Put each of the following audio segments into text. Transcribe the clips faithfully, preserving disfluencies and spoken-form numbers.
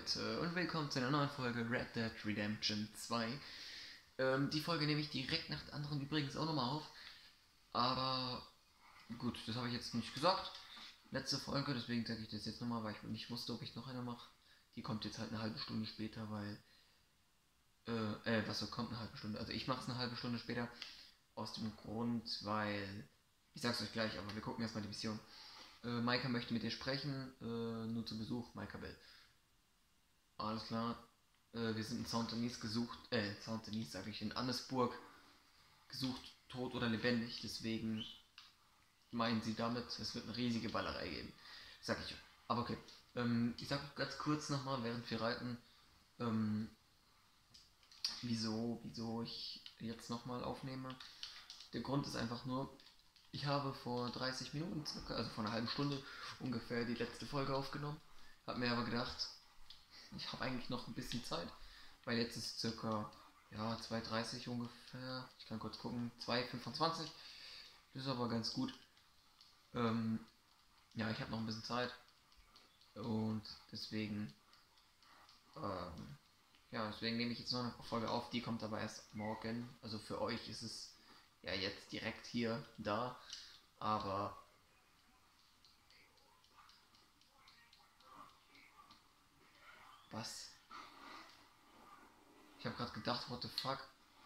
Leute und willkommen zu einer neuen Folge Red Dead Redemption zwei. Ähm, die Folge nehme ich direkt nach der anderen übrigens auch nochmal auf. Aber gut, das habe ich jetzt nicht gesagt. Letzte Folge, deswegen sage ich das jetzt nochmal, weil ich nicht wusste, ob ich noch eine mache. Die kommt jetzt halt eine halbe Stunde später, weil... Äh, äh, was so kommt eine halbe Stunde? Also ich mache es eine halbe Stunde später. Aus dem Grund, weil... Ich sag's euch gleich, aber wir gucken erstmal die Mission. Äh, Maika möchte mit dir sprechen, äh, nur zu Besuch, Maika Bell. Alles klar. Äh, wir sind in Saint-Denis gesucht, äh, Saint-Denis sage ich, in Annesburg gesucht, tot oder lebendig. Deswegen meinen sie damit, es wird eine riesige Ballerei geben. Sag ich. Aber okay. Ähm, ich sag ganz kurz nochmal, während wir reiten, ähm, wieso, wieso ich jetzt nochmal aufnehme. Der Grund ist einfach nur, ich habe vor dreißig Minuten circa, also vor einer halben Stunde ungefähr die letzte Folge aufgenommen. Hab mir aber gedacht, ich habe eigentlich noch ein bisschen Zeit, weil jetzt ist circa ja, zwei Uhr dreißig ungefähr. Ich kann kurz gucken, zwei Uhr fünfundzwanzig. Das ist aber ganz gut. Ähm, ja, ich habe noch ein bisschen Zeit und deswegen ähm, ja, deswegen nehme ich jetzt noch eine Folge auf. Die kommt aber erst morgen. Also für euch ist es ja jetzt direkt hier da, aber was? Ich habe gerade gedacht, what the fuck?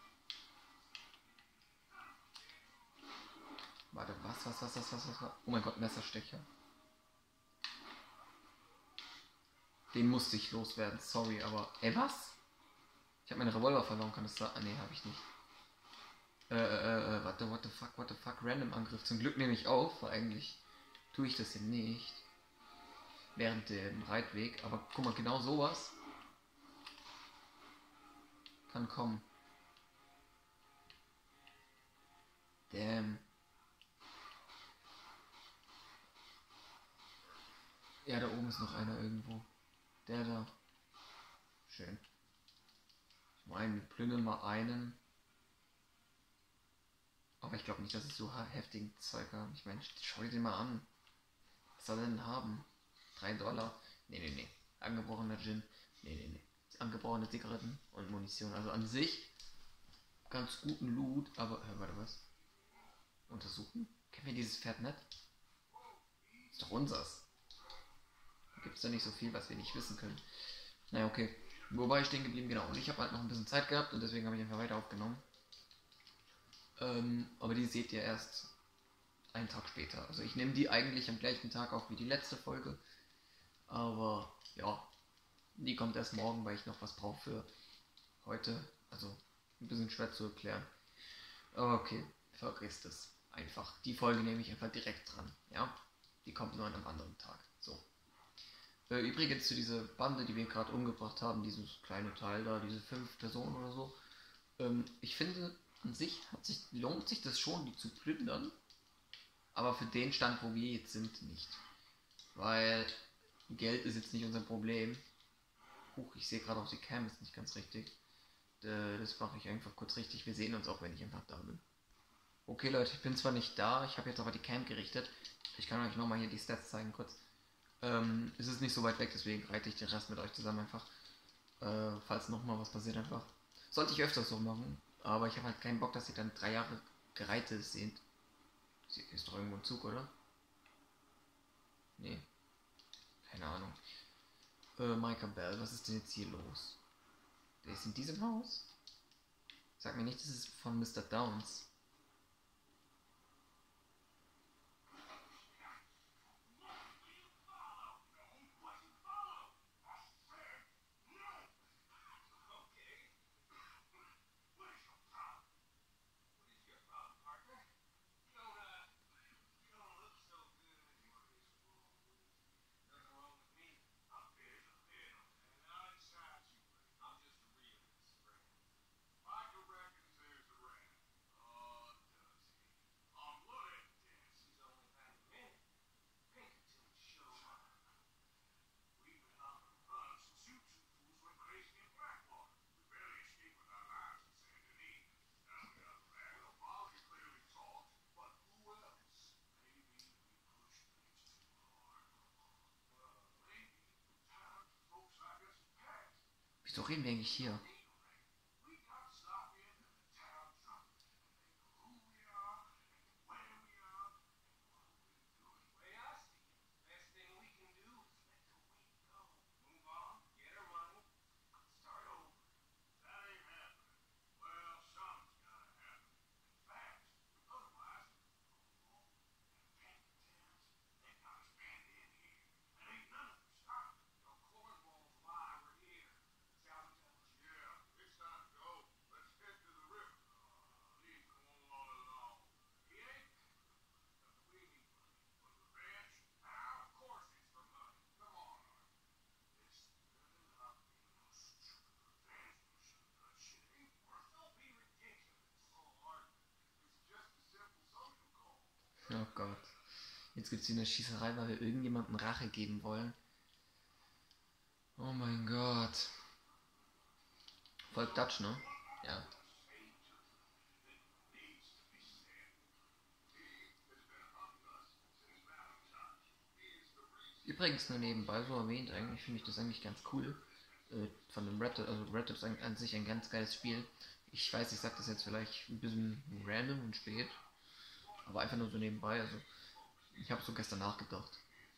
Warte, was, was, was, was, was, was, was? Oh mein Gott, Messerstecher. Den musste ich loswerden, sorry, aber... Ey, was? Ich habe meine Revolver verloren, kann das sein? Ah, nee, habe ich nicht. Äh, äh, äh, warte, what the fuck, what the fuck, Random Angriff. Zum Glück nehme ich auf, weil eigentlich tue ich das hier nicht. Während dem Reitweg, aber guck mal, genau sowas kann kommen. Damn. Ja, da oben ist noch einer irgendwo. Der da. Schön. Ich meine, wir plündern mal einen. Aber ich glaube nicht, dass ich so heftigen Zeug habe. Ich meine, schau dir den mal an. Was soll er denn haben? drei Dollar? Nee, nee, nee. Angebrochener Gin? Nee, nee, nee. Angebrochene Zigaretten und Munition. Also an sich ganz guten Loot, aber... Äh, warte, was? Untersuchen? Kennen wir dieses Pferd nicht? Ist doch unsers. Gibt es da nicht so viel, was wir nicht wissen können. Naja, okay. Wobei ich stehen geblieben, genau. Und ich habe halt noch ein bisschen Zeit gehabt und deswegen habe ich einfach weiter aufgenommen. Ähm, aber die seht ihr erst einen Tag später. Also ich nehme die eigentlich am gleichen Tag auf wie die letzte Folge. Aber ja, die kommt erst morgen, weil ich noch was brauche für heute. Also ein bisschen schwer zu erklären. Aber okay, vergesst es einfach. Die Folge nehme ich einfach direkt dran. Ja, die kommt nur an einem anderen Tag. So. Äh, übrigens zu dieser Bande, die wir gerade umgebracht haben, dieses kleine Teil da, diese fünf Personen oder so. Ähm, ich finde, an sich, hat sich lohnt sich das schon, die zu plündern. Aber für den Stand, wo wir jetzt sind, nicht. Weil Geld ist jetzt nicht unser Problem. Huch, ich sehe gerade auch die Cam ist nicht ganz richtig. Das mache ich einfach kurz richtig. Wir sehen uns auch, wenn ich einfach da bin. Okay Leute, ich bin zwar nicht da, ich habe jetzt aber die Cam gerichtet. Ich kann euch nochmal hier die Stats zeigen kurz. Ähm, es ist nicht so weit weg, deswegen reite ich den Rest mit euch zusammen einfach. Äh, falls nochmal was passiert einfach. Sollte ich öfters so machen, aber ich habe halt keinen Bock, dass ihr dann drei Jahre gereitet seht. Ist doch irgendwo ein Zug, oder? Nee. Keine Ahnung. Äh, Micah Bell, was ist denn jetzt hier los? Der ist in diesem Haus? Sag mir nicht, das ist von Mister Downs. Wieso reden wir eigentlich hier? Oh Gott. Jetzt gibt es hier eine Schießerei, weil wir irgendjemandem Rache geben wollen. Oh mein Gott. Volk Dutch, ne? Ja. Übrigens nur nebenbei so erwähnt, eigentlich finde ich das eigentlich ganz cool. Äh, von dem Red Dead, also Red Dead ist an, an sich ein ganz geiles Spiel. Ich weiß, ich sag das jetzt vielleicht ein bisschen random und spät, aber einfach nur so nebenbei. Also ich habe so gestern nachgedacht.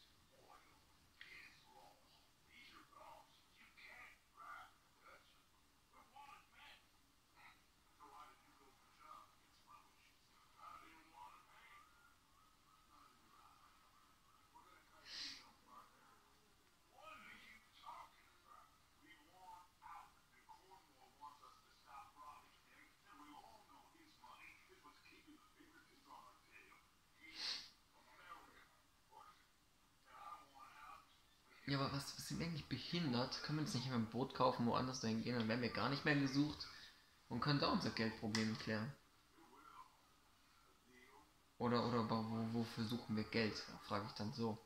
Ja, aber was, was sind wir eigentlich behindert? Können wir uns nicht immer ein Boot kaufen, woanders dahin gehen, dann werden wir gar nicht mehr gesucht und können da unser Geldproblem klären. Oder, oder wo, wofür suchen wir Geld? Frage ich dann so.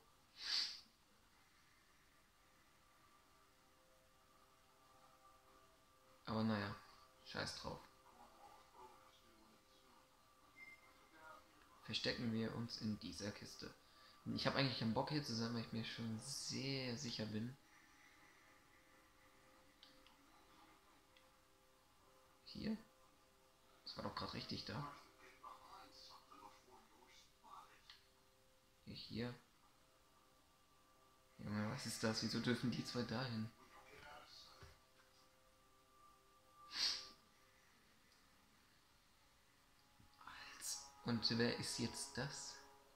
Aber naja, scheiß drauf. Verstecken wir uns in dieser Kiste. Ich habe eigentlich keinen Bock hier zu sein, weil ich mir schon sehr sicher bin. Hier? Das war doch gerade richtig da. Hier, hier. Junge, was ist das? Wieso dürfen die zwei dahin? Als. Und wer ist jetzt das?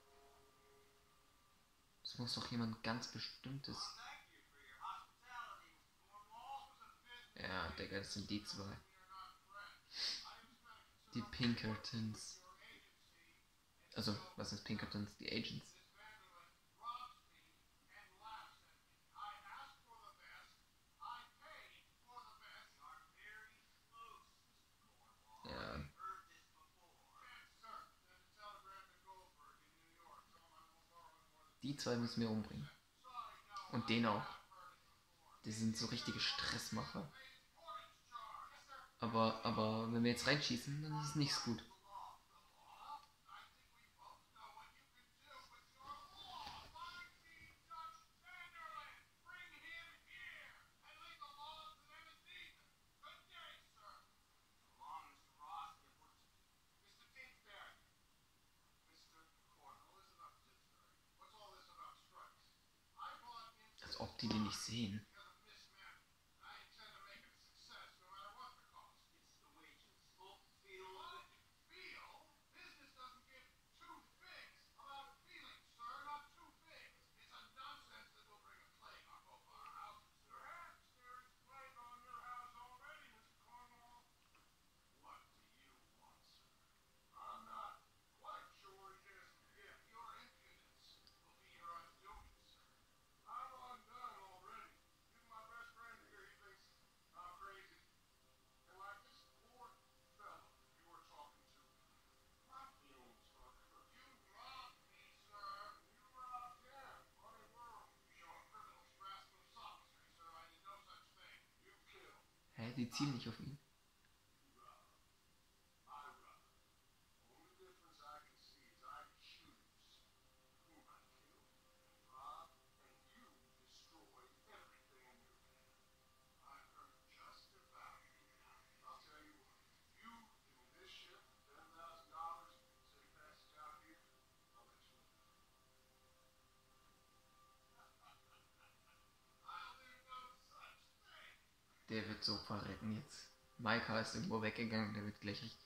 Das muss doch jemand ganz Bestimmtes. Ja, Digga, das sind die zwei. Die Pinkertons. Also, was sind Pinkertons? Die Agents. Ja. Die zwei müssen wir umbringen. Und den auch. Die sind so richtige Stressmacher. Aber, aber wenn wir jetzt reinschießen, dann ist es nicht so gut. Als ob die den nicht sehen. Hä, die zielen nicht auf ihn. Der wird so verrecken jetzt. Maika ist irgendwo weggegangen, der wird gleich richtig.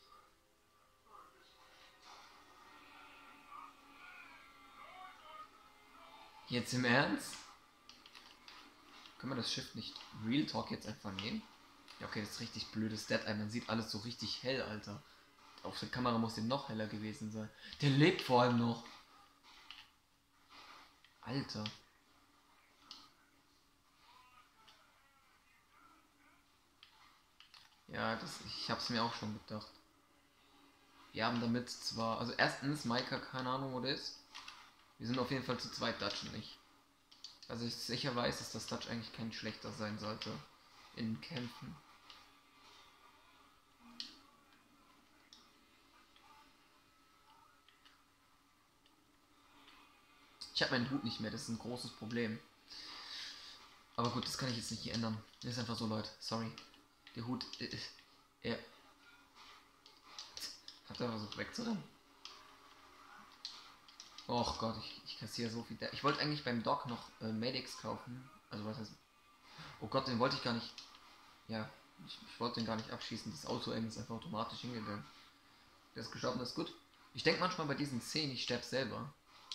Jetzt im Ernst? Können wir das Schiff nicht Real Talk jetzt einfach nehmen? Ja, okay, das ist richtig blödes Dead Eye. Man sieht alles so richtig hell, Alter. Auf der Kamera muss der noch heller gewesen sein. Der lebt vor allem noch. Alter. Ja, das, ich hab's mir auch schon gedacht. Wir haben damit zwar, also erstens, Maika, keine Ahnung, wo der ist. Wir sind auf jeden Fall zu zweit, Dutch und ich. Also ich sicher weiß, dass das Dutch eigentlich kein schlechter sein sollte in Kämpfen. Ich habe meinen Hut nicht mehr, das ist ein großes Problem. Aber gut, das kann ich jetzt nicht ändern. Das ist einfach so, Leute. Sorry. Der Hut, äh, er hat er versucht wegzurennen. Och Gott, ich, ich kassiere so viel. Ich wollte eigentlich beim Doc noch äh, Medics kaufen. Also was heißt. Oh Gott, den wollte ich gar nicht. Ja, ich, ich wollte den gar nicht abschießen. Das Auto ist einfach automatisch hingegangen. Der ist gestorben, das ist gut. Ich denke manchmal bei diesen Szenen, ich sterbe selber.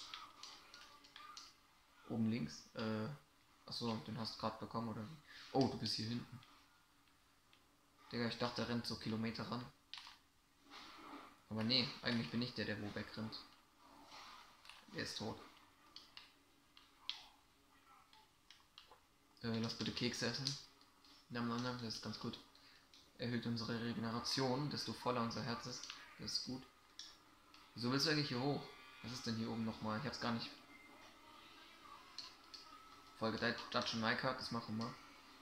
Oben links. Äh, achso, den hast du gerade bekommen, oder wie? Oh, du bist hier hinten. Digga, ich dachte, der rennt so Kilometer ran. Aber nee, eigentlich bin ich der, der wo wegrennt. Der ist tot. Äh, lass bitte Kekse essen. Nam, nam, nam, das ist ganz gut. Erhöht unsere Regeneration, desto voller unser Herz ist. Das ist gut. Wieso willst du eigentlich hier hoch? Was ist denn hier oben nochmal? Ich hab's gar nicht. Folge Dutch und Maika, das machen wir.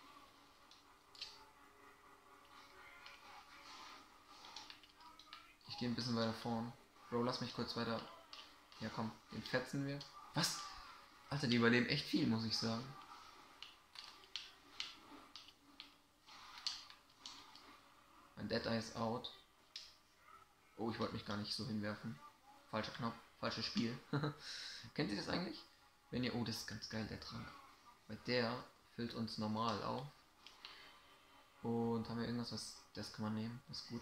Ich gehe ein bisschen weiter vorn. Bro, lass mich kurz weiter. Ja komm, den fetzen wir. Was? Alter, die überleben echt viel, muss ich sagen. Mein Dead Eye ist out. Oh, ich wollte mich gar nicht so hinwerfen. Falscher Knopf, falsches Spiel. Kennt ihr das eigentlich? Wenn ihr... Oh, das ist ganz geil, der Trank. Weil der füllt uns normal auf. Und haben wir irgendwas, was... Das kann man nehmen, das ist gut.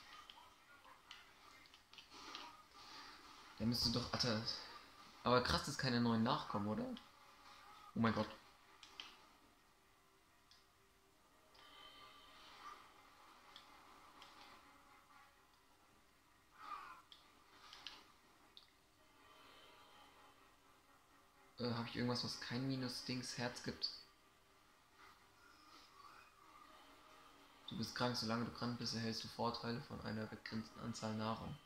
Der müsste doch... Alter... Aber krass, dass keine neuen nachkommen, oder? Oh mein Gott. Äh, habe ich irgendwas, was kein Minus-Dings-Herz gibt? Du bist krank, solange du krank bist, erhältst du Vorteile von einer begrenzten Anzahl Nahrung.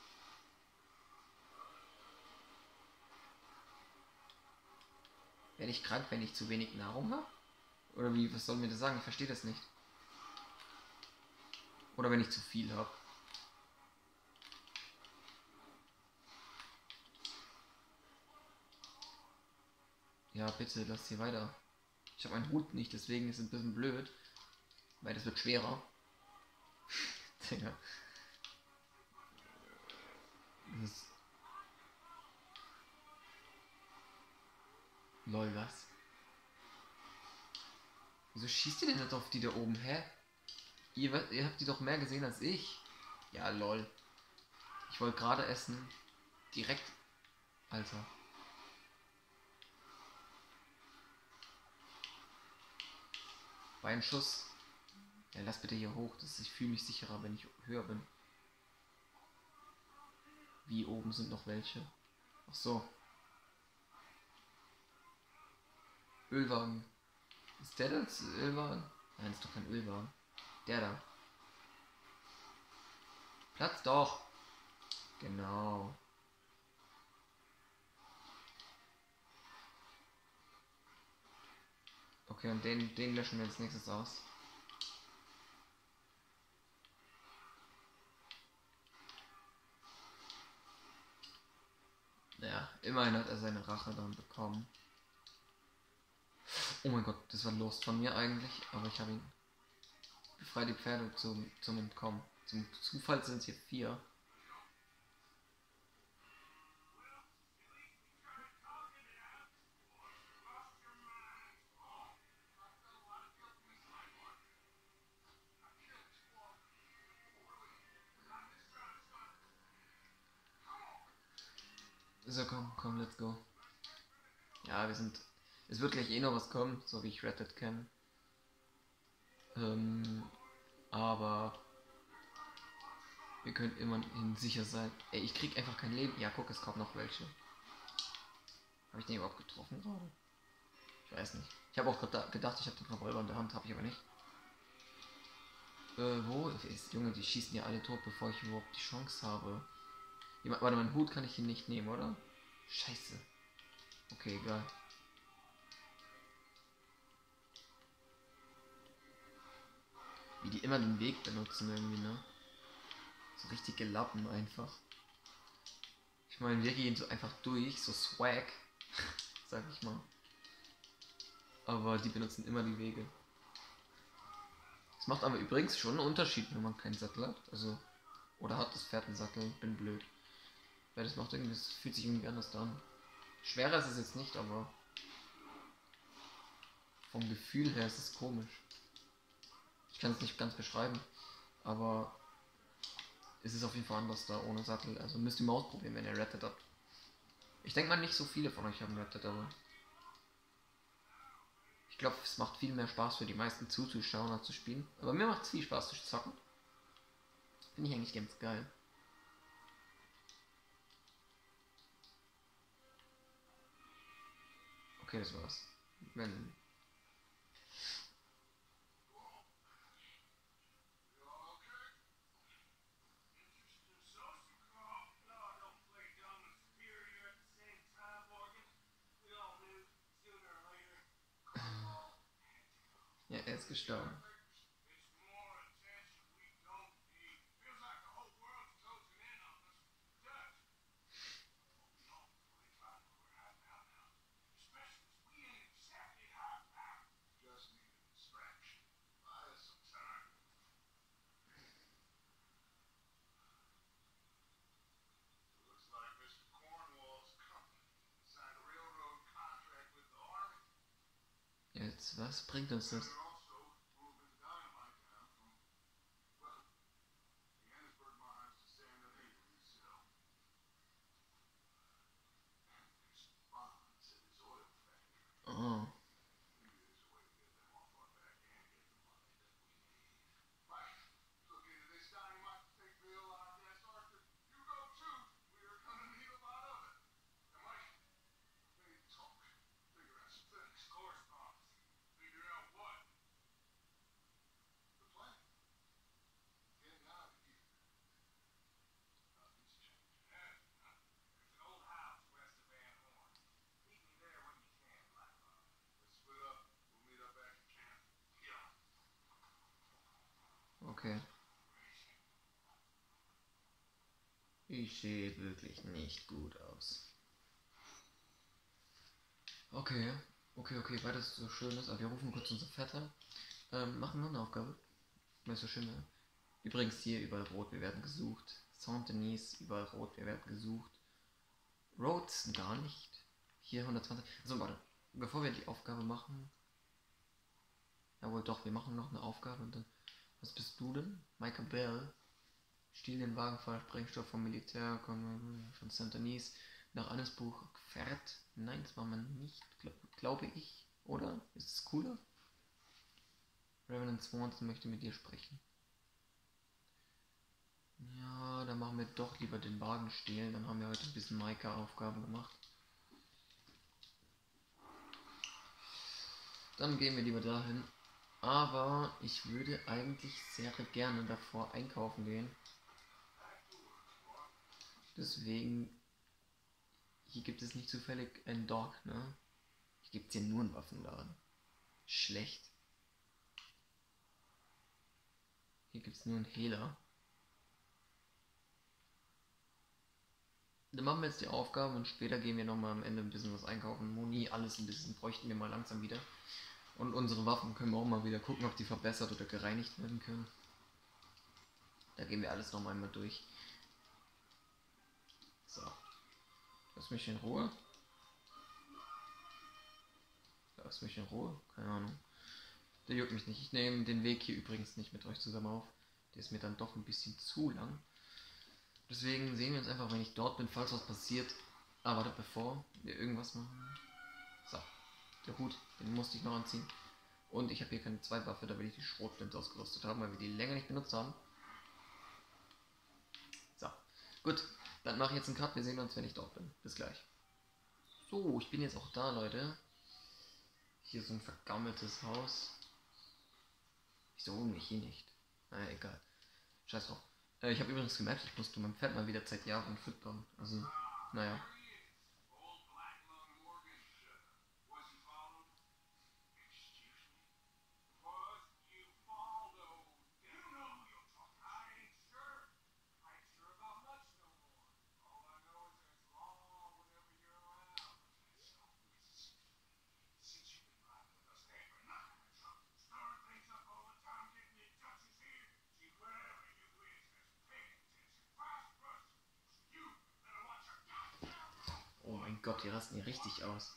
Werde ich krank, wenn ich zu wenig Nahrung habe? Oder wie, was soll mir das sagen? Ich verstehe das nicht. Oder wenn ich zu viel habe. Ja, bitte, lass hier weiter. Ich habe meinen Hut nicht, deswegen ist es ein bisschen blöd. Weil das wird schwerer. Digga. Das ist... Lol, was? Wieso schießt ihr denn nicht auf die da oben, hä? Ihr, ihr habt die doch mehr gesehen als ich. Ja, lol. Ich wollte gerade essen. Direkt. Alter. Beinschuss. Ja, lass bitte hier hoch. Das ist, ich fühle mich sicherer, wenn ich höher bin. Wie oben sind noch welche? Ach so. Ölwagen. Ist der das Ölwagen? Nein, ist doch kein Ölwagen. Der da. Platz doch. Genau. Okay, und den, den löschen wir als nächstes aus. Ja, immerhin hat er seine Rache dann bekommen. Oh mein Gott, das war los von mir eigentlich, aber ich habe ihn. Befrei die Pferde zum, zum Entkommen. Zum Zufall sind es hier vier. So, komm, komm, let's go. Ja, wir sind... Es wird gleich eh noch was kommen, so wie ich Red Dead kenne. Ähm, aber... Wir können immerhin sicher sein. Ey, ich krieg einfach kein Leben. Ja, guck, es kommt noch welche. Habe ich den überhaupt getroffen gerade? Ich weiß nicht. Ich habe auch gerade gedacht, ich habe den Revolver in der Hand, habe ich aber nicht. Äh, wo ist... Junge, die schießen ja alle tot, bevor ich überhaupt die Chance habe. Jemand, warte, meinen Hut kann ich hier nicht nehmen, oder? Scheiße. Okay, egal. Wie die immer den Weg benutzen irgendwie, ne? So richtige Lappen einfach. Ich meine, wir gehen so einfach durch, so Swag, sag ich mal. Aber die benutzen immer die Wege. Es macht aber übrigens schon einen Unterschied, wenn man keinen Sattel hat. Also, oder hat das Pferd einen Sattel, bin blöd. Weil das macht irgendwie, das fühlt sich irgendwie anders an. Schwerer ist es jetzt nicht, aber vom Gefühl her ist es komisch. Ich kann es nicht ganz beschreiben, aber es ist auf jeden Fall anders da ohne Sattel. Also müsst ihr mal ausprobieren, wenn ihr Red Dead habt. Ich denke mal, nicht so viele von euch haben Red Dead, aber ich glaube, es macht viel mehr Spaß für die meisten zuzuschauen als zu spielen. Aber mir macht es viel Spaß zu zocken. Finde ich eigentlich ganz geil. Okay, das war's. Wenn... Ja, er ist gestorben. Jetzt, was bringt uns das? Oh. Okay. Ich sehe wirklich nicht gut aus. Okay, okay, okay, weil das so schön ist. Aber wir rufen kurz unser Vetter. Ähm, machen wir eine Aufgabe. Weil es so schön wäre. Übrigens hier überall rot, wir werden gesucht. Saint-Denis, überall rot, wir werden gesucht. Rhodes gar nicht. Hier hundertzwanzig. So, warte. Bevor wir die Aufgabe machen. Jawohl, doch, wir machen noch eine Aufgabe und dann. Was bist du denn? Michael Bell. Stiehl den Wagen voller Sprengstoff vom Militär von Saint-Denis. Nach Annesbuch Pferd. Nein, das machen wir nicht, glaub, glaube ich. Oder? Ist es cooler? Revenant Swanson möchte mit dir sprechen. Ja, dann machen wir doch lieber den Wagen stehlen. Dann haben wir heute ein bisschen Maika-Aufgaben gemacht. Dann gehen wir lieber dahin. Aber ich würde eigentlich sehr gerne davor einkaufen gehen. Deswegen, hier gibt es nicht zufällig einen Dog, ne? Hier gibt es ja nur einen Waffenladen. Schlecht. Hier gibt es nur einen Hehler. Dann machen wir jetzt die Aufgaben und später gehen wir nochmal am Ende ein bisschen was einkaufen. Moni, alles ein bisschen bräuchten wir mal langsam wieder. Und unsere Waffen können wir auch mal wieder gucken, ob die verbessert oder gereinigt werden können. Da gehen wir alles nochmal einmal durch. So. Lass mich in Ruhe. Lass mich in Ruhe. Keine Ahnung. Der juckt mich nicht. Ich nehme den Weg hier übrigens nicht mit euch zusammen auf. Der ist mir dann doch ein bisschen zu lang. Deswegen sehen wir uns einfach, wenn ich dort bin, falls was passiert. Ah, warte, bevor wir irgendwas machen. So, der Hut, den musste ich noch anziehen. Und ich habe hier keine zwei Waffe, da will ich die Schrotflinte ausgerüstet haben, weil wir die länger nicht benutzt haben. So, gut, dann mache ich jetzt einen Cut. Wir sehen uns, wenn ich dort bin. Bis gleich. So, ich bin jetzt auch da, Leute. Hier so ein vergammeltes Haus. Wieso mich hier nicht? Naja, egal. Scheiß drauf. Äh, ich habe übrigens gemerkt, ich musste mein Pferd mal wieder seit Jahren füttern. Also, naja. Oh mein Gott, die rasten hier richtig aus.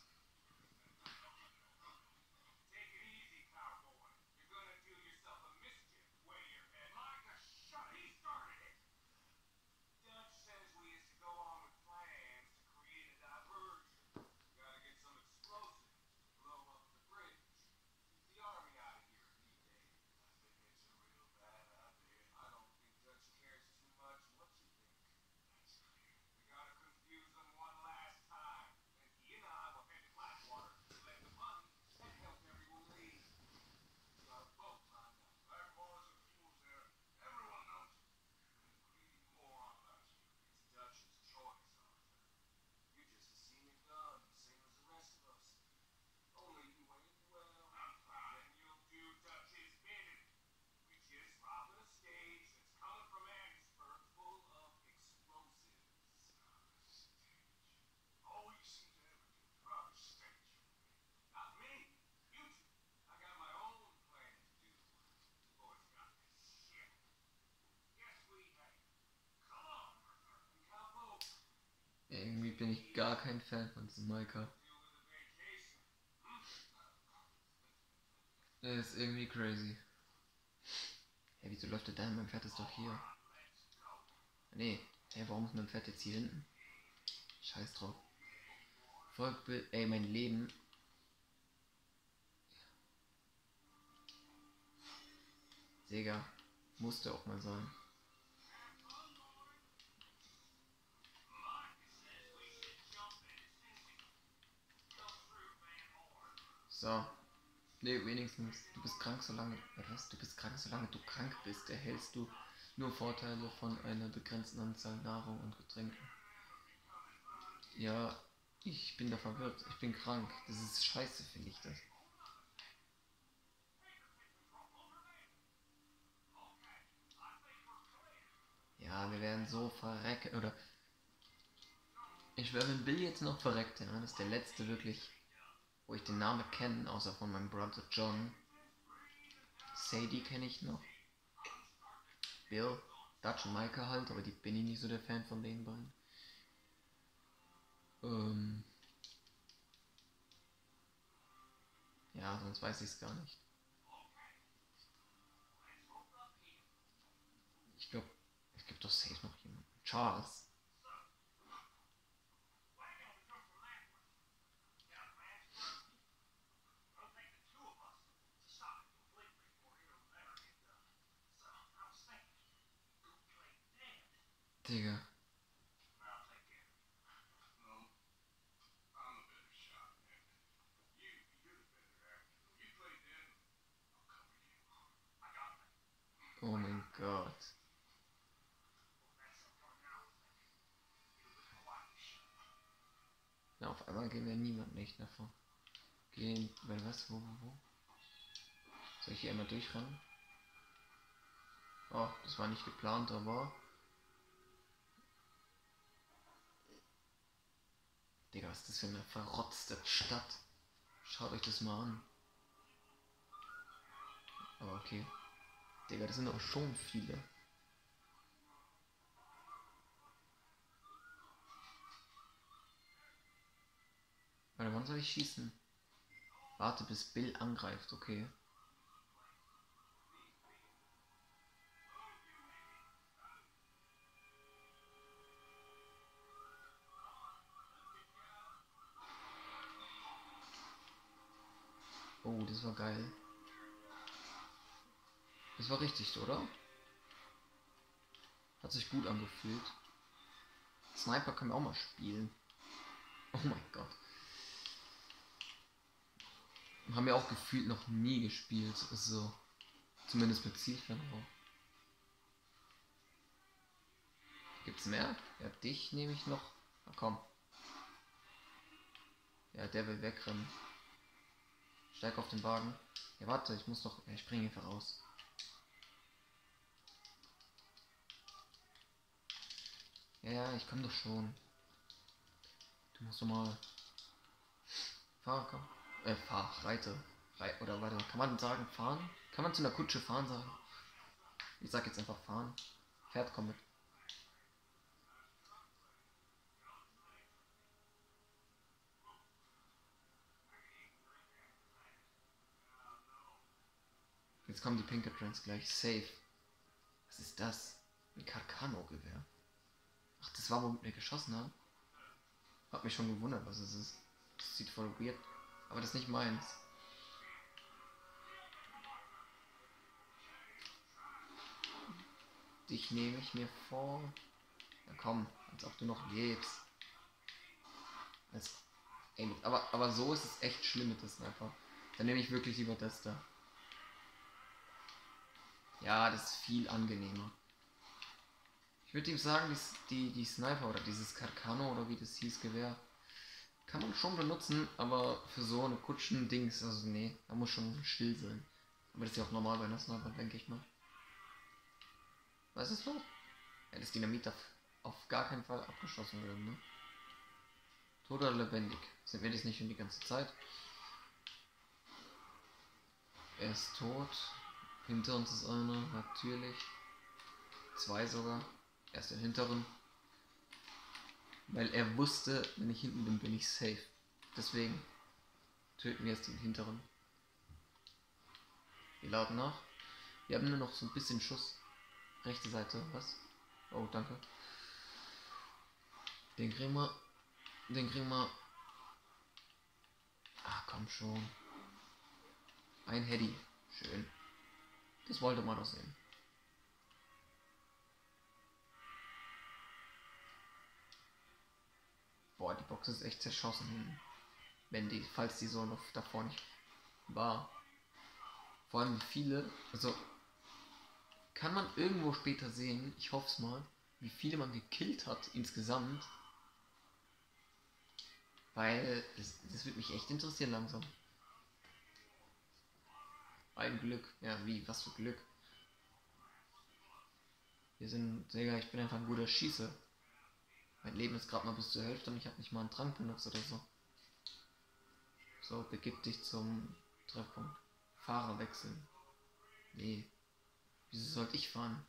Irgendwie bin ich gar kein Fan von diesem Maika. Er ist irgendwie crazy. Hey, wieso läuft der da? Mein Pferd ist doch hier. Nee, hey, warum ist mein Pferd jetzt hier hinten? Scheiß drauf. Volkbild, ey, mein Leben. Digga, musste auch mal sein. So. Ne, wenigstens, du bist krank, solange. Was? Du bist krank, solange du krank bist, erhältst du nur Vorteile von einer begrenzten Anzahl Nahrung und Getränken. Ja, ich bin da verwirrt. Ich bin krank. Das ist scheiße, finde ich das. Ja, wir werden so verrecken. Oder. Ich schwöre, wenn Bill jetzt noch verreckt, ja, das ist der letzte wirklich, wo ich den Namen kenne, außer von meinem Brother John. Sadie kenne ich noch. Bill, Dutch und Micah halt, aber die bin ich nicht so der Fan von den beiden. Ähm. Ja, sonst weiß ich es gar nicht. Ich glaube, es gibt doch safe noch jemanden. Charles. Digga. Oh mein Gott. Ja, auf einmal gehen wir niemand nicht davon. Gehen, weil was, wo, wo, wo? Soll ich hier einmal durchrennen? Oh, das war nicht geplant, aber... Digga, was ist das für eine verrotzte Stadt? Schaut euch das mal an. Aber okay. Digga, das sind auch schon viele. Warte, wann soll ich schießen? Warte, bis Bill angreift, okay. Oh, das war geil. Das war richtig, oder? Hat sich gut angefühlt. Sniper können wir auch mal spielen. Oh mein Gott. Haben wir auch gefühlt noch nie gespielt. So. Zumindest mit Zielfernrohr. Gibt's mehr? Ja, dich nehme ich noch. Na komm. Ja, der will wegrennen. Steig auf den Wagen. Ja, warte, ich muss doch. Ja, ich springe einfach raus. Ja, ja, ich komme doch schon. Du musst doch mal. Fahr, komm. Äh, fahr, reite. Rei oder warte, kann man sagen fahren? Kann man zu einer Kutsche fahren sagen? Ich sag jetzt einfach fahren. Pferd, komm mit. Jetzt kommen die Pinkertons gleich. Safe. Was ist das? Ein Carcano-Gewehr. Ach, das war, womit wir geschossen haben? Hab mich schon gewundert, was es ist. Das sieht voll weird. Aber das ist nicht meins. Dich nehme ich mir vor. Ja komm, als ob du noch lebst. Als, ey, aber, aber so ist es echt schlimm mit das Sniper. Dann nehme ich wirklich lieber das da. Ja, das ist viel angenehmer. Ich würde ihm sagen, die, die, die Sniper oder dieses Carcano oder wie das hieß, Gewehr, kann man schon benutzen, aber für so eine Kutschen-Dings, also nee, da muss schon still sein. Aber das ist ja auch normal bei einer Sniper, denke ich mal. Was ist los? Ja, das Dynamit darf auf gar keinen Fall abgeschossen werden, ne? Tot oder lebendig? Sind wir das nicht schon die ganze Zeit? Er ist tot. Hinter uns ist einer, natürlich. Zwei sogar. Er ist der hinteren. Weil er wusste, wenn ich hinten bin, bin ich safe. Deswegen töten wir jetzt den hinteren. Wir laden nach. Wir haben nur noch so ein bisschen Schuss. Rechte Seite, was? Oh, danke. Den kriegen wir. Den kriegen wir. Ach, komm schon. Ein Heady. Schön. Das wollte man doch sehen. Boah, die Box ist echt zerschossen. Wenn die, falls die so noch davor nicht war. Vor allem wie viele. Also kann man irgendwo später sehen, ich hoffe es mal, wie viele man gekillt hat insgesamt. Weil das, das wird mich echt interessieren langsam. Ein Glück. Ja, wie? Was für Glück? Wir sind, Digga, ich bin einfach ein guter Schießer. Mein Leben ist gerade mal bis zur Hälfte und ich habe nicht mal einen Trank benutzt oder so. So, begib dich zum Treffpunkt. Fahrer wechseln. Nee. Wieso sollte ich fahren?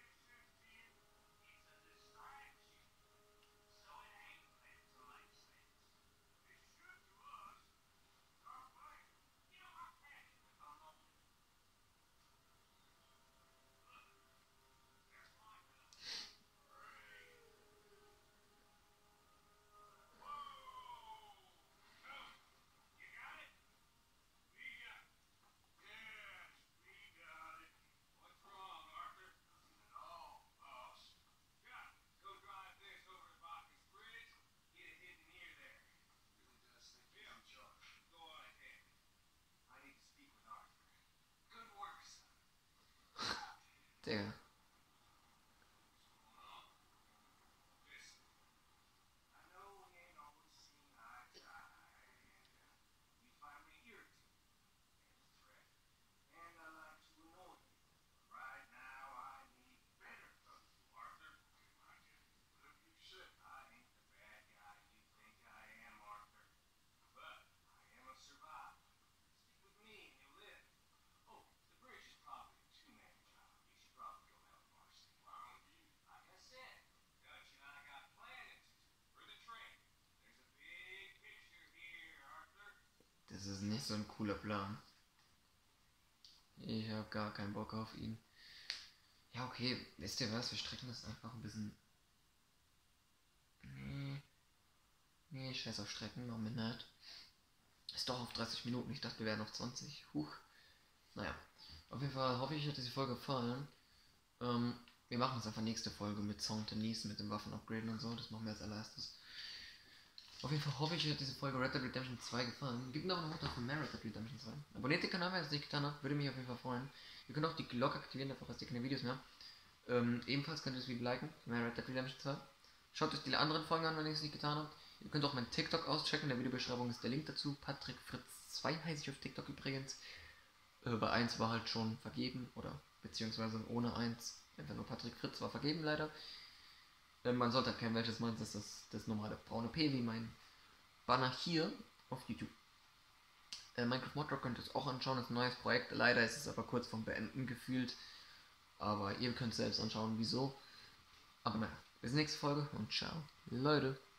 Digga. Das ist nicht so ein cooler Plan. Ich habe gar keinen Bock auf ihn. Ja, okay, wisst ihr was? Wir strecken das einfach ein bisschen. Nee. Nee, scheiß auf Strecken, machen wir nicht. Ist doch auf dreißig Minuten. Ich dachte, wir wären auf zwanzig. Huch. Naja. Auf jeden Fall hoffe ich, euch hat diese Folge gefallen. Ähm, wir machen es einfach nächste Folge mit Song Denise, mit dem Waffen upgraden und so. Das machen wir als allererstes. Auf jeden Fall hoffe ich, euch hat diese Folge Red Dead Redemption zwei gefallen. Gebt mir aber noch für mehr Red Dead Redemption zwei. Abonniert den Kanal, wenn ihr es nicht getan habt. Würde mich auf jeden Fall freuen. Ihr könnt auch die Glocke aktivieren, dafür hast ihr keine Videos mehr. Ähm, ebenfalls könnt ihr das Video liken, für mehr Red Dead Redemption zwei. Schaut euch die anderen Folgen an, wenn ihr es nicht getan habt. Ihr könnt auch mein TikTok auschecken, in der Videobeschreibung ist der Link dazu. Patrick Fritz zwei heiße ich auf TikTok übrigens. Äh, bei eins war halt schon vergeben, oder beziehungsweise ohne eins. Einfach nur Patrick Fritz war vergeben leider. Äh, man sollte erkennen, welches meins ist. Das, das normale braune P wie mein Banner hier auf YouTube. Äh, Minecraft Modrock könnt ihr es auch anschauen, das ist ein neues Projekt. Leider ist es aber kurz vorm Beenden gefühlt. Aber ihr könnt selbst anschauen, wieso. Aber naja, bis nächste Folge und ciao, Leute.